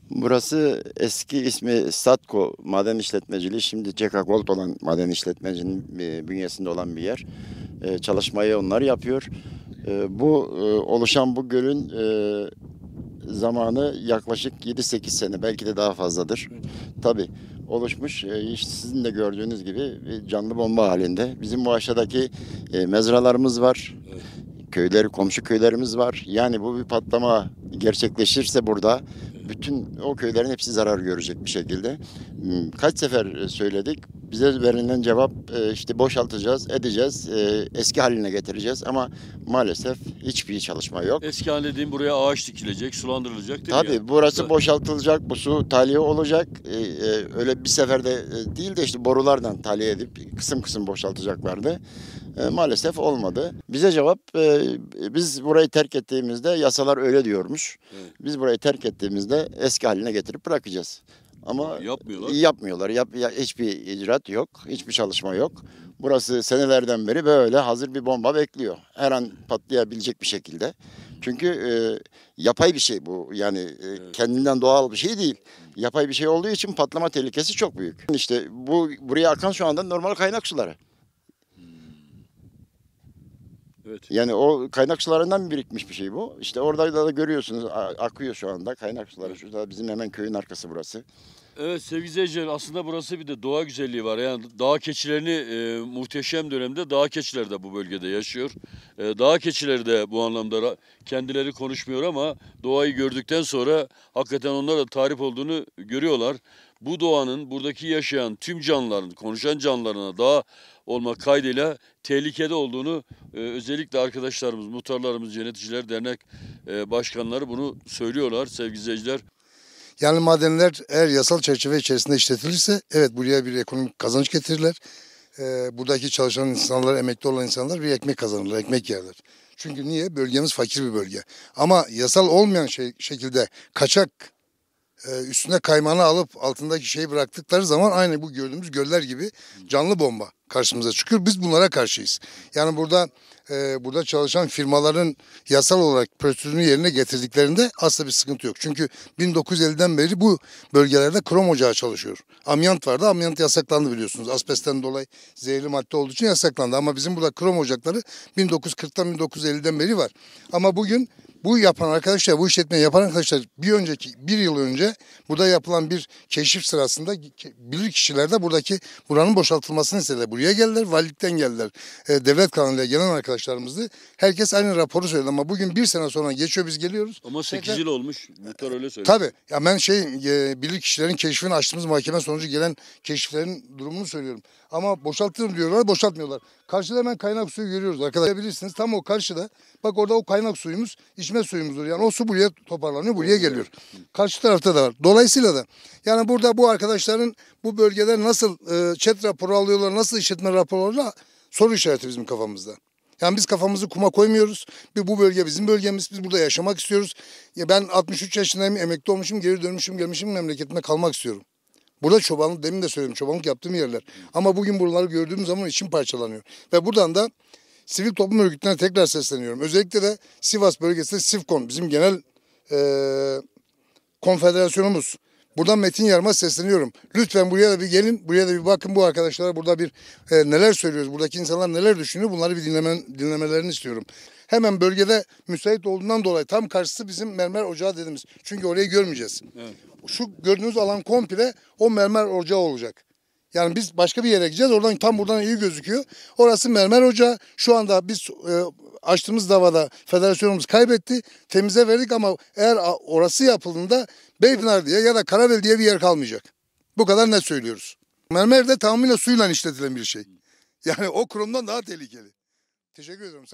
Burası eski ismi Statko Maden İşletmeciliği, şimdi CK Gold olan maden işletmecinin bünyesinde olan bir yer. Çalışmayı onlar yapıyor. Oluşan bu gölün zamanı yaklaşık 7-8 sene, belki de daha fazladır. Tabii oluşmuş, işte sizin de gördüğünüz gibi bir canlı bomba halinde. Bizim bu aşağıdaki mezralarımız var. Komşu köylerimiz var. Yani bu bir patlama gerçekleşirse burada bütün o köylerin hepsi zarar görecek bir şekilde. Kaç sefer söyledik. Bize verilen cevap işte boşaltacağız, edeceğiz, eski haline getireceğiz ama maalesef hiçbir çalışma yok. Eski hal dediğim, buraya ağaç dikilecek, sulandırılacak değil mi? Tabii Yani? burası boşaltılacak, bu su tahliye olacak. Öyle bir seferde değil de işte borulardan tahliye edip kısım kısım boşaltacaklardı. Maalesef olmadı. Bize cevap, biz burayı terk ettiğimizde yasalar öyle diyormuş. Evet. Biz burayı terk ettiğimizde eski haline getirip bırakacağız. Ama yapmıyorlar. Hiçbir icraat yok, hiçbir çalışma yok. Burası senelerden beri böyle hazır bir bomba bekliyor. Her an patlayabilecek bir şekilde. Çünkü yapay bir şey bu. Yani kendinden doğal bir şey değil. Yapay bir şey olduğu için patlama tehlikesi çok büyük. İşte buraya akan şu anda normal kaynak suları. Evet. Yani o kaynak sularından birikmiş bir şey bu. İşte orada da görüyorsunuz, akıyor şu anda kaynak suları. Şurada bizim hemen köyün arkası burası. Evet sevgili izleyiciler, aslında burası bir de doğa güzelliği var. Yani dağ keçilerini muhteşem dönemde dağ keçileri de bu bölgede yaşıyor. Dağ keçileri de bu anlamda kendileri konuşmuyor ama doğayı gördükten sonra hakikaten onlar da tarif olduğunu görüyorlar. Bu doğanın buradaki yaşayan tüm canlıların, konuşan canlılarına dağ olmak kaydıyla tehlikede olduğunu özellikle arkadaşlarımız, muhtarlarımız, yöneticiler, dernek başkanları bunu söylüyorlar sevgili izleyiciler. Yani madenler eğer yasal çerçeve içerisinde işletilirse evet buraya bir ekonomik kazanç getirirler. Buradaki çalışan insanlar, emekli olan insanlar bir ekmek kazanırlar, ekmek yerler. Çünkü niye? Bölgemiz fakir bir bölge. Ama yasal olmayan şekilde kaçak üstüne kaymağını alıp altındaki şeyi bıraktıkları zaman aynı bu gördüğümüz göller gibi canlı bomba karşımıza çıkıyor. Biz bunlara karşıyız. Yani burada çalışan firmaların yasal olarak prosedürünü yerine getirdiklerinde asla bir sıkıntı yok. Çünkü 1950'den beri bu bölgelerde krom ocağı çalışıyor. Amyant vardı. Amyant yasaklandı biliyorsunuz. Asbestten dolayı zehirli madde olduğu için yasaklandı. Ama bizim burada krom ocakları 1940'tan 1950'den beri var. Ama bugün bu yapan arkadaşlar, bu işletmeyi yapan arkadaşlar bir yıl önce burada yapılan bir keşif sırasında bilir kişiler de buranın boşaltılmasını istediler. Buraya geldiler, valilikten geldiler. Devlet kanalıyla gelen arkadaşlarımızdı. Herkes aynı raporu söyledi ama bugün bir sene sonra geçiyor, biz geliyoruz. Ama 8 yıl olmuş, muhtar öyle söyledi. Tabii. Ya ben bilir kişilerin keşfini açtığımız mahkeme sonucu gelen keşiflerin durumunu söylüyorum. Ama boşaltırım diyorlar, boşaltmıyorlar. Karşıda hemen kaynak suyu görüyoruz arkadaşlar. Bilirsiniz tam o karşıda. Bak orada o kaynak suyumuz, içme suyumuzdur. Yani o su buraya toparlanıyor, buraya geliyor. Karşı tarafta da var. Dolayısıyla da yani burada bu arkadaşların bu bölgede nasıl ÇED raporu alıyorlar, nasıl işletme raporu alıyorlar soru işareti bizim kafamızda. Yani biz kafamızı kuma koymuyoruz. Bu bölge bizim bölgemiz. Biz burada yaşamak istiyoruz. Ya ben 63 yaşındayım, emekli olmuşum, geri dönmüşüm, gelmişim, memleketime kalmak istiyorum. Burada çobanlık, demin de söyledim, çobanlık yaptığım yerler. Ama bugün buraları gördüğüm zaman içim parçalanıyor. Ve buradan da sivil toplum örgütlerine tekrar sesleniyorum. Özellikle de Sivas bölgesinde SİVKON, bizim genel konfederasyonumuz. Buradan Metin Yarım'a sesleniyorum. Lütfen buraya da bir gelin, buraya da bir bakın, bu arkadaşlara burada bir neler söylüyoruz, buradaki insanlar neler düşünüyor, bunları bir dinlemelerini istiyorum. Hemen bölgede müsait olduğundan dolayı tam karşısı bizim mermer ocağı dediğimiz. Çünkü orayı görmeyeceğiz. Evet. Şu gördüğünüz alan komple o mermer ocağı olacak. Yani biz başka bir yere gideceğiz. Buradan iyi gözüküyor. Orası mermer ocağı. Şu anda biz açtığımız davada federasyonumuz kaybetti. Temize verdik ama eğer orası yapıldığında Beypınar diye ya da Karabel diye bir yer kalmayacak. Bu kadar net söylüyoruz. Mermer de tamamıyla suyla işletilen bir şey. Yani o kurumdan daha tehlikeli. Teşekkür ederim.